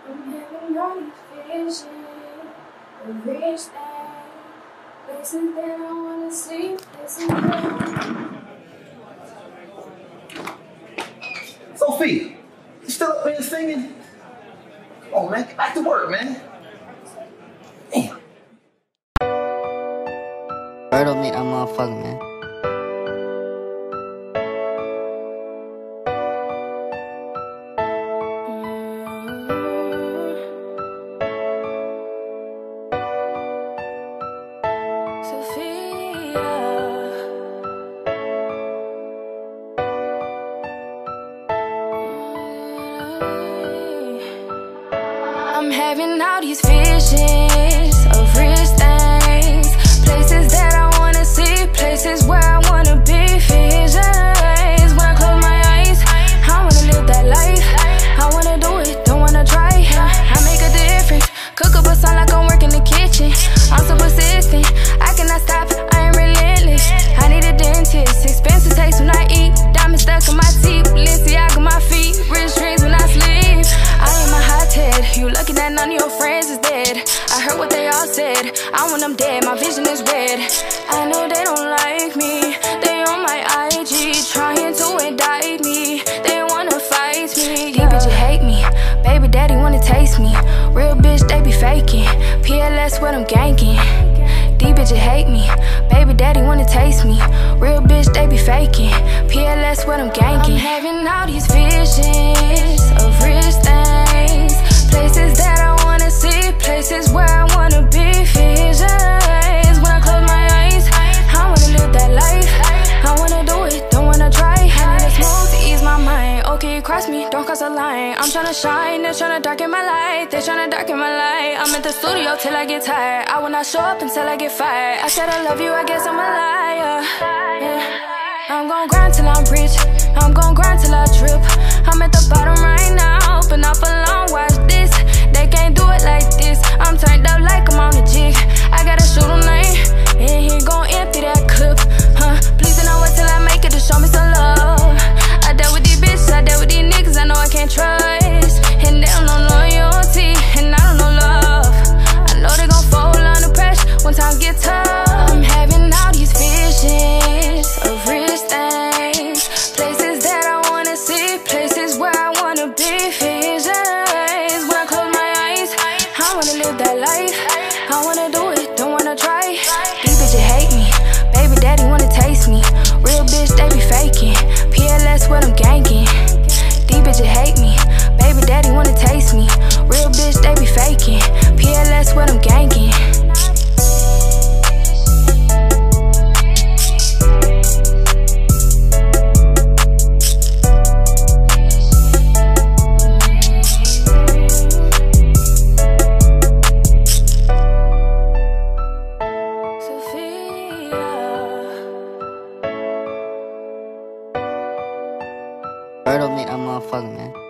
I'm having all these visions of rich things, places that I wanna see, places that Sophie, you still up there singing? Come on, man, get back to work, man. Damn. Bird don't make that motherfucker, man. I'm having all these visions of rich things, places that I wanna see, places where I wanna be. Visions when I close my eyes, I wanna live that life. I wanna do it, don't wanna try. I make a difference, cook up a song like I'm working the kitchen. I'm so persistent, I cannot stop, I am relentless. I need a dentist, expensive taste when I eat, diamonds stuck in my teeth, Balenciaga my feet, rich dreams when I sleep. I am a hothead, you lucky that none of your friends is dead. I heard what they all said, I want them dead, my vision is red. I know they don't like me, they on my IG, trying to indict me. They wanna fight me, these bitches hate me, baby daddy wanna taste me. Real bitch, they be faking, PLS what I'm ganking. These bitches hate me, baby daddy wanna taste me. Real bitch, they be faking, PLS what I'm ganking. I'm having all these visions of rich things, places that I wanna see, places where I wanna be. Visions when I close my eyes, I wanna live that life. I wanna do it, don't wanna try. I need a smoke to ease my mind. Okay, you cross me, don't cross a line. I'm tryna shine, they're tryna darken my light. They're tryna darken my light. I'm at the studio till I get tired. I will not show up until I get fired. I said I love you, I guess I'm a liar. Yeah. I'm gon' grind till I'm rich, I'm gon' grind till I drip. I'm at the bottom right now, been off a long, watch this. They can't do it like this, I'm turned up like I'm on a jig. I got a shooter name, and he gon' empty that clip. Please don't wait till I make it to show me some love. I dealt with these bitches, I dealt with these niggas I know I can't trust. And they don't know loyalty, and I don't know love. I know they gon' fold under pressure when times get tough. I'm having all these visions of rich things, places that I wanna see, places where I wanna be. Visions when I close my eyes, I wanna live that life. I wanna do it, don't wanna try. These bitches hate me, baby daddy wanna taste me. Real bitch, they be faking, PLS what I'm ganking. These bitches hate me, baby daddy wanna taste me. Real bitch, they be faking, PLS what I'm ganking. Bird don't make that motherfucker, man.